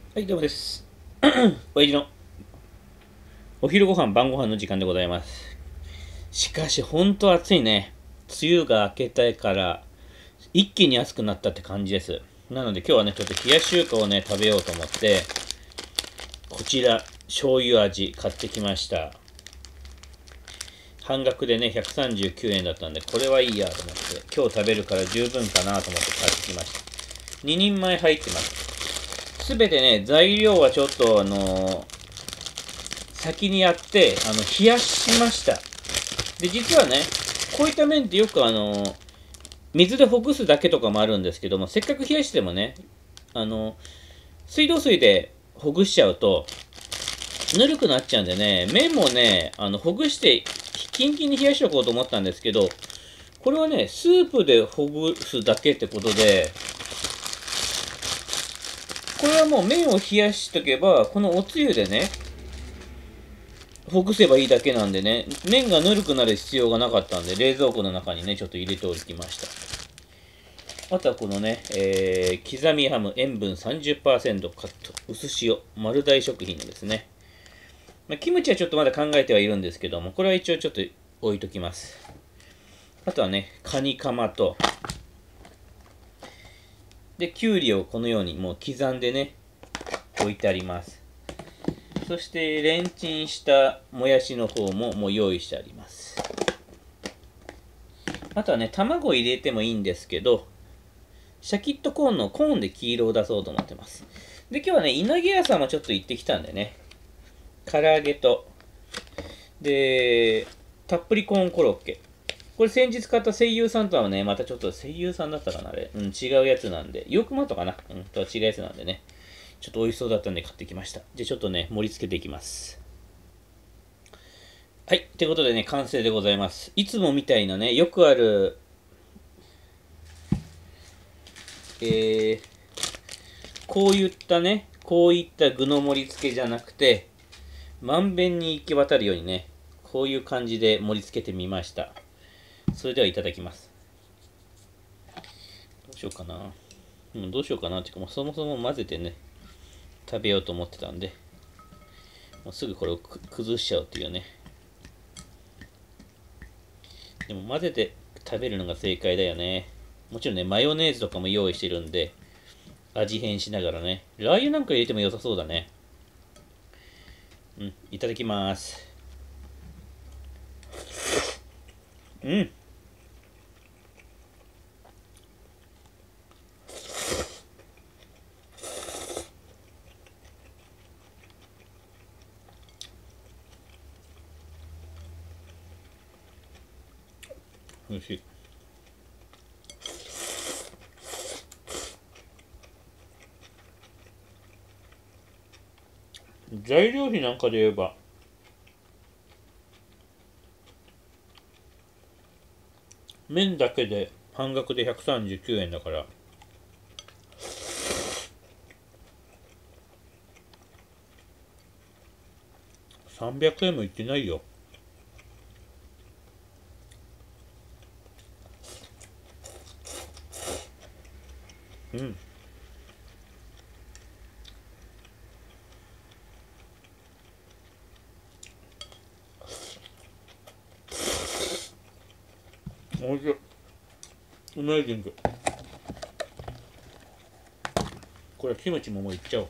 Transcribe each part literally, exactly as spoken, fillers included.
はい、どうもです。おやじのお昼ご飯、晩ご飯の時間でございます。しかし、ほんと暑いね。梅雨が明けたから一気に暑くなったって感じです。なので今日はね、ちょっと冷やし中華をね、食べようと思って、こちら、醤油味買ってきました。半額でね、ひゃくさんじゅうきゅうえんだったんで、これはいいやと思って、今日食べるから十分かなと思って買ってきました。ににんまえ入ってます。すべてね、材料はちょっとあのー先にやって、あの、冷やしました。で、実はね、こういった麺ってよくあの、水でほぐすだけとかもあるんですけども、せっかく冷やしてもね、あの、水道水でほぐしちゃうと、ぬるくなっちゃうんでね、麺もね、あの、ほぐして、キンキンに冷やしておこうと思ったんですけど、これはね、スープでほぐすだけってことで、これはもう麺を冷やしとけば、このおつゆでね、ほぐせばいいだけなんでね、麺がぬるくなる必要がなかったんで、冷蔵庫の中にね、ちょっと入れておきました。あとはこのね、えー、刻みハム塩分さんじゅっパーセントカット、薄塩、丸大食品のですね。まあ、キムチはちょっとまだ考えてはいるんですけども、これは一応ちょっと置いときます。あとはね、カニカマと、で、きゅうりをこのようにもう刻んでね、置いてあります。そしてレンチンしたもやしの方ももう用意してあります。あとはね、卵入れてもいいんですけど、シャキッとコーンのコーンで黄色を出そうと思ってます。で、今日はね、稲毛屋さんもちょっと行ってきたんでね、唐揚げと、で、たっぷりコーンコロッケ。これ先日買った声優さんとはね、またちょっと声優さんだったかな、あれ。うん、違うやつなんで、よくまとかな。うん、とは違うやつなんでね。ちょっと美味しそうだったんで買ってきました。じゃあちょっとね、盛り付けていきます。はい。ということでね、完成でございます。いつもみたいなね、よくある、えー、こういったね、こういった具の盛り付けじゃなくて、まんべんに行き渡るようにね、こういう感じで盛り付けてみました。それではいただきます。どうしようかな。うん、どうしようかなっていうか、もうそもそも混ぜてね、食べようと思ってたんで、もうすぐこれを崩しちゃうっていうね。でも混ぜて食べるのが正解だよね。もちろんね、マヨネーズとかも用意してるんで、味変しながらね。ラー油なんか入れても良さそうだね。うん、いただきます。うん。美味しい。材料費なんかで言えば、麺だけで半額でひゃくさんじゅうきゅうえんだから、さんびゃくえんもいってないよ。うん。おいしい。うまいジング。これキムチももういっちゃおう。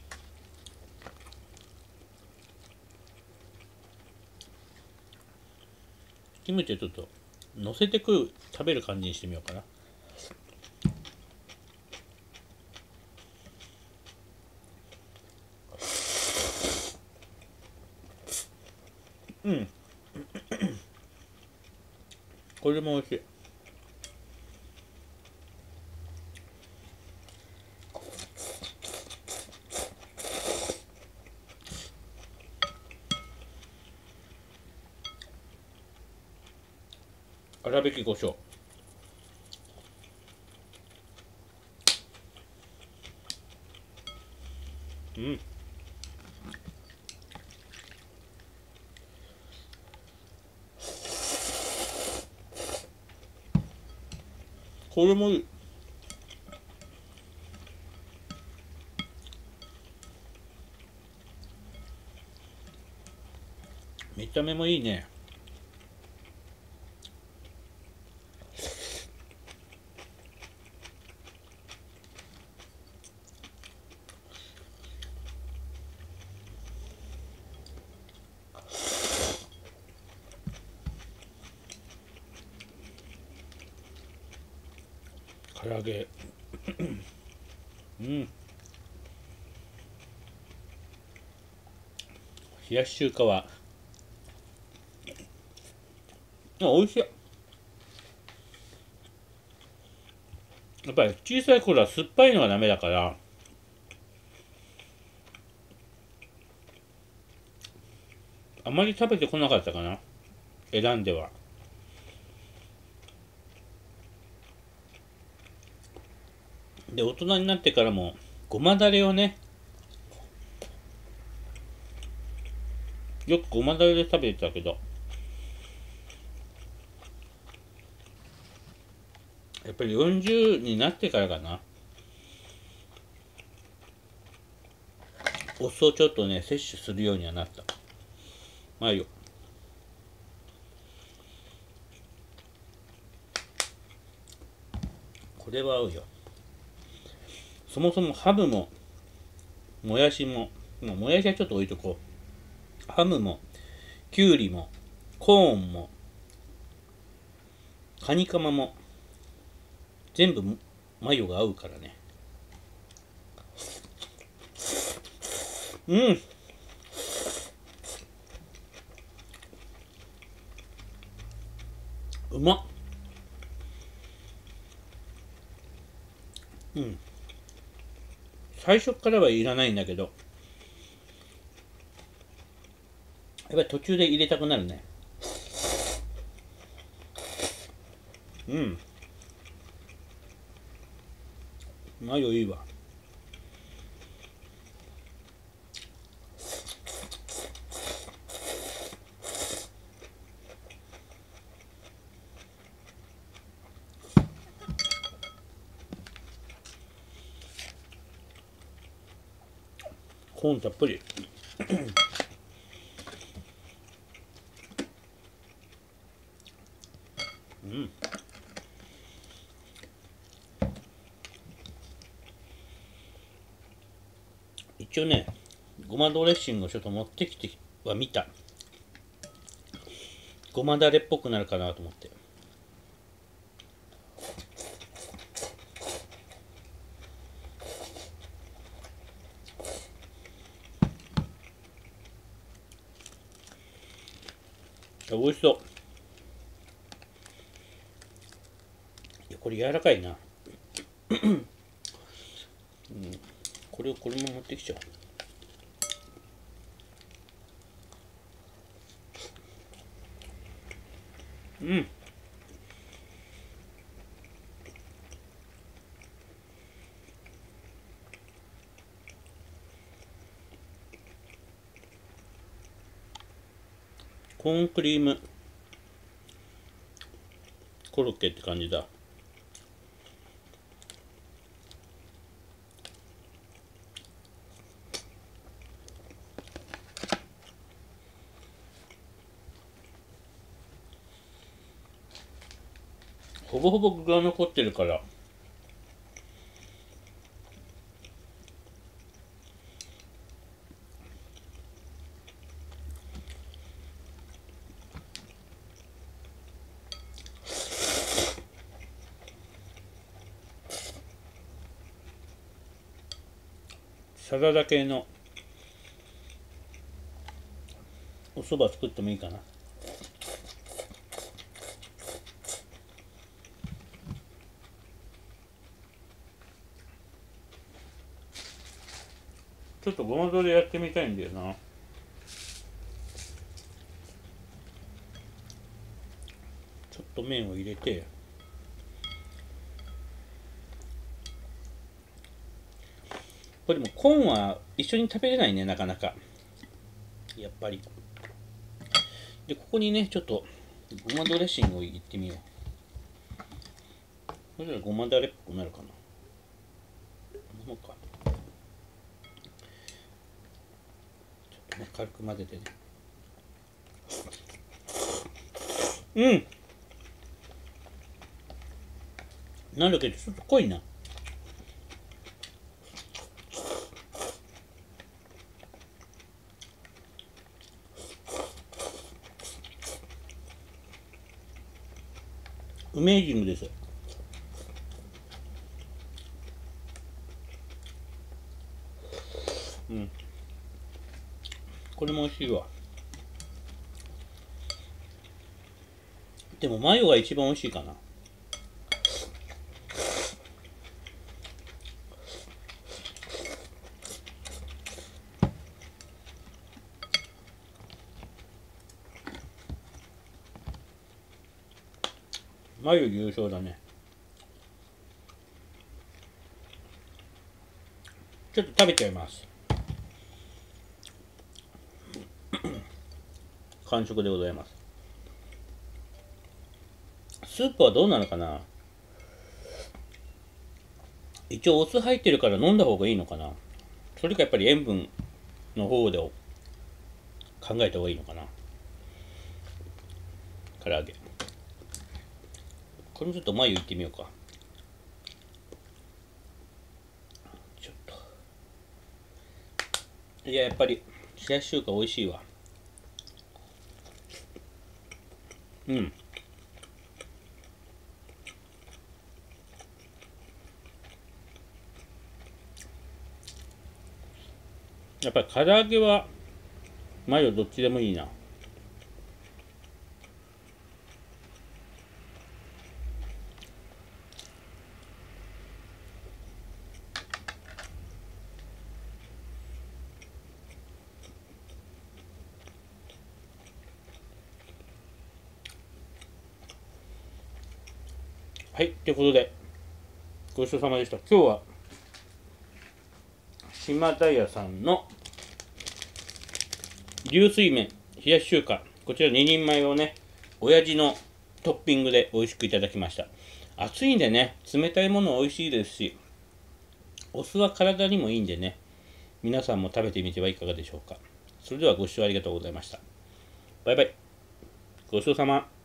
キムチをちょっと乗せてくる食べる感じにしてみようかな。うん。これも美味しい。粗挽き胡椒。うん。これもいい。 見た目もいいね。唐揚げうん。冷やし中華はあ、美味しい。やっぱり小さい頃は酸っぱいのがダメだから、あまり食べてこなかったかな、選んでは。で、大人になってからもごまだれをね、よくごまだれで食べてたけど、やっぱりよんじゅうになってからかな、お酢をちょっとね摂取するようにはなった。まあいいよ。これは合うよ。そもそもハムももやしも、もうもやしはちょっと置いとこう。ハムもきゅうりもコーンもカニカマも全部マヨが合うからね。うん。うまっ。うん。最初からはいらないんだけど、やっぱり途中で入れたくなるね。うん。マヨいいわ。コーンたっぷり。うん。一応ね、ごまドレッシングをちょっと持ってきては見た。ごまだれっぽくなるかなと思って。美味しそう。いや、これ柔らかいな。うん、これをこれも持ってきちゃう。うん。コーンクリームコロッケって感じだ。ほぼほぼ具が残ってるから、サラダ系のお蕎麦作ってもいいかな。ちょっとごまどれやってみたいんだよな。ちょっと麺を入れて、これでもコーンは一緒に食べれないね、なかなか。やっぱり。で、ここにね、ちょっとごまドレッシングをいってみよう。そしたらごまだれっぽくなるかな。こんなもんか。ちょっとね、軽く混ぜてね。 うん。なんだけどちょっと濃いな。アメージングです。うん。これも美味しいわ。でもマヨが一番美味しいかな。マヨ優勝だね。ちょっと食べちゃいます。完食でございます。スープはどうなのかな。一応お酢入ってるから飲んだ方がいいのかな。それかやっぱり塩分の方で考えた方がいいのかな。唐揚げ。これもちょっと眉いってみようか。ちょっと。いや、やっぱり冷やし中華美味しいわ。うん。やっぱり唐揚げはマヨどっちでもいいな。はい、ということでごちそうさまでした。今日は島田屋さんの流水麺冷やし中華、こちらににんまえをね、親父のトッピングで美味しくいただきました。暑いんでね、冷たいもの美味しいですし、お酢は体にもいいんでね、皆さんも食べてみてはいかがでしょうか。それではご視聴ありがとうございました。バイバイ。ごちそうさま。